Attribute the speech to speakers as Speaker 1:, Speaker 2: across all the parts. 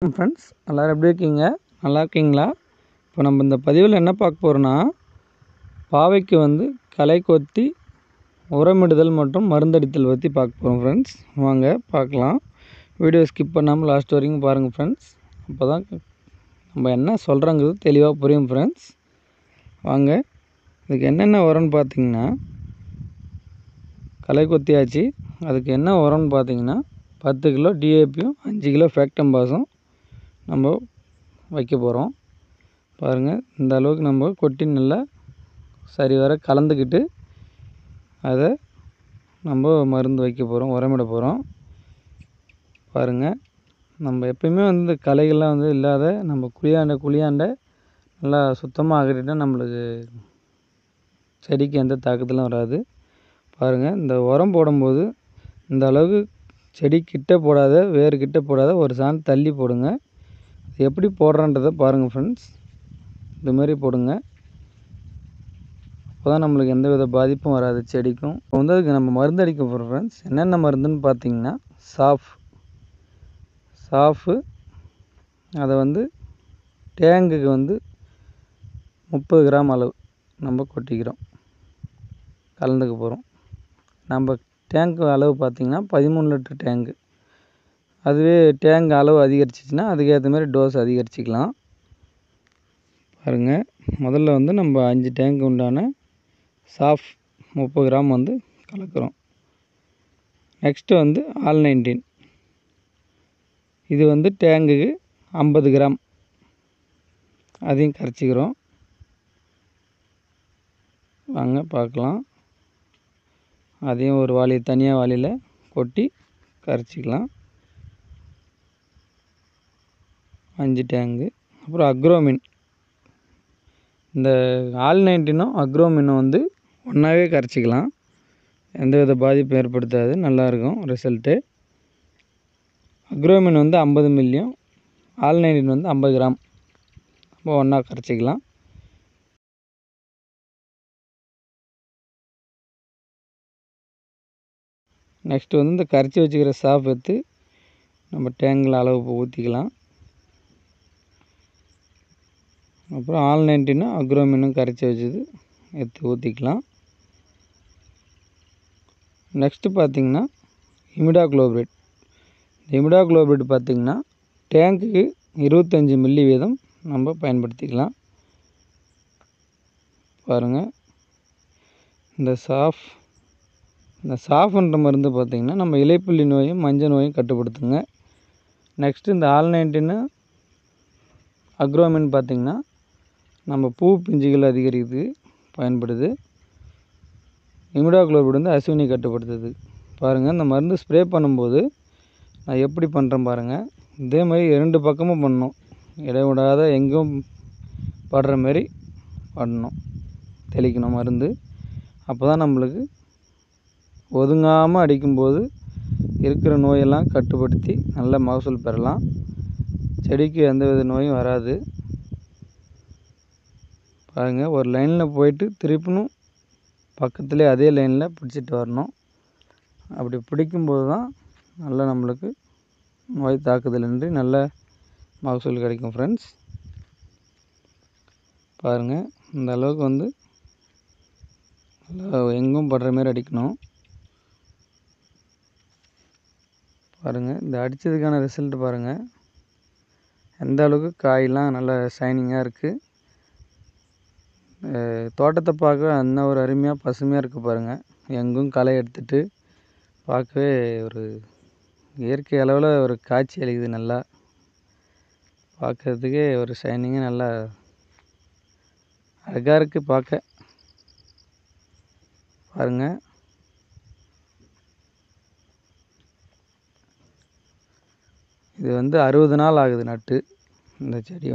Speaker 1: வணக்கம் ஃப்ரெண்ட்ஸ், எல்லோரும் எப்படி இருக்கீங்க? நல்லா இருக்கீங்களா? இப்போ நம்ம இந்த பதிவில் என்ன பார்க்க போகிறோன்னா, பாவைக்கு களை கொத்தி உரமிடுதல் மற்றும் மருந்தடித்தல் பற்றி பார்க்க போகிறோம் ஃப்ரெண்ட்ஸ். வாங்க பார்க்கலாம். வீடியோ ஸ்கிப் பண்ணாமல் லாஸ்ட் வரைக்கும் பாருங்கள் ஃப்ரெண்ட்ஸ். அப்போ தான் நம்ம என்ன சொல்கிறோங்கிறது தெளிவாக புரியும் ஃப்ரெண்ட்ஸ். வாங்க, இதுக்கு என்னென்ன உரம்னு பார்த்தீங்கன்னா, களை கொத்தியாச்சு. அதுக்கு என்ன உரம்னு பார்த்தீங்கன்னா 10 கிலோ டிஏபியும் 5 கிலோ ஃபேக்டம்பாஸும் நம்ம வைக்க போகிறோம். பாருங்கள், இந்த அளவுக்கு நம்ம கொட்டி நல்லா சரிவர கலந்துக்கிட்டு அதை நம்ம மருந்து வைக்க போகிறோம், உரமிட போகிறோம். பாருங்கள், நம்ம எப்பயுமே களைகள்லாம் இல்லாத நம்ம குழியாண்ட நல்லா சுத்தமாக ஆகிட்டால் நம்மளுக்கு செடிக்கு எந்த தாக்கத்திலும் வராது. பாருங்கள், இந்த உரம் போடும்போது இந்த அளவுக்கு செடி கிட்ட போடாத, வேறு கிட்ட போடாத, ஒரு சாண் தள்ளி போடுங்க. எப்படி போடுறன்றதை பாருங்கள் ஃப்ரெண்ட்ஸ். இதுமாரி போடுங்க. அப்போ தான் நம்மளுக்கு எந்த வித பாதிப்பும் வராது செடிக்கும். இப்போ அதுக்கு நம்ம மருந்து அடிக்க போகிறோம் ஃப்ரெண்ட்ஸ். என்னென்ன மருந்துன்னு பார்த்தீங்கன்னா, சாஃபு அதை டேங்குக்கு 30 கிராம் அளவு நம்ம கொட்டிக்கிறோம், கலந்துக்க போகிறோம். நம்ம டேங்க்கு அளவு பார்த்திங்கன்னா 13 லிட்டர் டேங்கு. அதுவே டேங்க் அளவு அதிகரிச்சிச்சின்னா அதுக்கேற்ற மாதிரி டோஸ் அதிகரிச்சிக்கலாம். பாருங்கள், முதல்ல நம்ம 5 டேங்க் உண்டான சாஃப் 30 கிராம் கலக்கிறோம். நெக்ஸ்ட்டு ஆல்-19 இது டேங்குக்கு 50 கிராம், அதையும் கரைச்சிக்கிறோம். வாங்க பார்க்கலாம். அதையும் ஒரு தனியாக வாளியில் கொட்டி கரைச்சிக்கலாம். 5 டேங்கு. அப்புறம் அக்ரோமின், இந்த ஆல்-19னும் அக்ரோமினும் ஒன்றாவே கரைச்சிக்கலாம். எந்தவித பாதிப்பும் ஏற்படுத்தாது, நல்லாயிருக்கும் ரிசல்ட்டு. அக்ரோமின் 50 மில்லியும், ஆல்-19 50 கிராம் நம்ம ஒன்றா கரைச்சிக்கலாம். நெக்ஸ்ட்டு இந்த கரைச்சி வச்சுக்கிற சாஃப் எடுத்து நம்ம டேங்கில் அளவு ஊற்றிக்கலாம். அப்புறம் ஆல்-19 அக்ரோமினும் கரைச்சி வச்சது எடுத்து ஊற்றிக்கலாம். நெக்ஸ்ட்டு பார்த்திங்கன்னா இமிடாக்ளோபிரிட். இந்த இமிடாக்ளோபிரிட் பார்த்திங்கன்னா டேங்க்குக்கு 25 மில்லி வீதம் நம்ம பயன்படுத்திக்கலாம். பாருங்கள், இந்த சாஃப்ன்ற மருந்து பார்த்திங்கன்னா நம்ம இலைப்புள்ளி நோயும் மஞ்சள் நோயும் கட்டுப்படுத்துங்க. நெக்ஸ்ட்டு இந்த ஆல்-19 அக்ரோமின் பார்த்திங்கன்னா நம்ம பூ பிஞ்சுகள் அதிகரிக்கிறதுக்கு பயன்படுது. இமிடாக்ளோபிரிட் அசுவினி கட்டுப்படுத்துது. பாருங்கள், இந்த மருந்து ஸ்ப்ரே பண்ணும்போது நான் எப்படி பண்ணுறேன் பாருங்கள். இதே மாதிரி 2 பக்கமும் பண்ணணும், இடைவிடாத எங்கும் படுற மாரி பண்ணணும், தெளிக்கணும் மருந்து. அப்போ தான் நம்மளுக்கு ஒதுங்காமல் அடிக்கும்போது இருக்கிற நோயெல்லாம் கட்டுப்படுத்தி நல்ல மகசூல் பெறலாம். செடிக்கு எந்தவித நோயும் வராது. பாருங்கள், ஒரு லைனில் போயிட்டு திருப்பணும், பக்கத்துலேயே அதே லைனில் பிடிச்சிட்டு வரணும். அப்படி பிடிக்கும்போது தான் நல்லா நம்மளுக்கு நோய் தாக்குதலின்றி நல்ல மகசூல் கிடைக்கும் ஃப்ரெண்ட்ஸ். பாருங்கள், இந்த அளவுக்கு நல்லா எங்கும் படுற மாரி அடிக்கணும். பாருங்கள், இந்த அடித்ததுக்கான ரிசல்ட் பாருங்கள், எந்த அளவுக்கு காயெலாம் நல்லா ஷைனிங்காக இருக்குது. தோட்டத்தை பார்க்க அந்த ஒரு அருமையாக பசுமையாக இருக்குது பாருங்கள். எங்கும் களை எடுத்துட்டு பார்க்கவே ஒரு இயற்கை அளவில் ஒரு காட்சி அளிக்குது. நல்லா பார்க்குறதுக்கே ஒரு ஷைனிங்காக நல்லா அழகாக இருக்குது பார்க்க. பாருங்கள், இது 60 நாள் ஆகுது நட்டு. இந்த செடி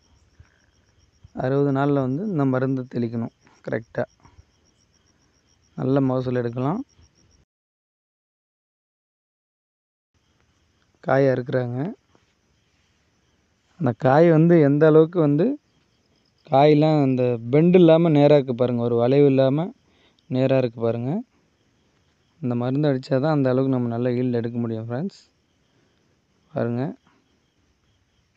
Speaker 1: 60 நாளில் இந்த மருந்து தெளிக்கணும் கரெக்டாக. நல்ல மகசூல் எடுக்கலாம். காயை அறுக்குறாங்க. அந்த காய் எந்த அளவுக்கு காயெலாம் அந்த பெண்டு இல்லாமல் நேராக இருக்குது பாருங்கள், ஒரு வளைவு இல்லாமல் நேராக இருக்குது பாருங்கள். இந்த மருந்து அடித்தா தான் அந்த அளவுக்கு நம்ம நல்ல ஈல்டு எடுக்க முடியும் ஃப்ரெண்ட்ஸ். பாருங்கள்,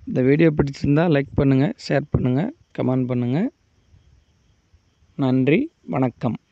Speaker 1: இந்த வீடியோ பிடிச்சிருந்தால் லைக் பண்ணுங்கள், ஷேர் பண்ணுங்கள், கமெண்ட் பண்ணுங்கள். நன்றி, வணக்கம்.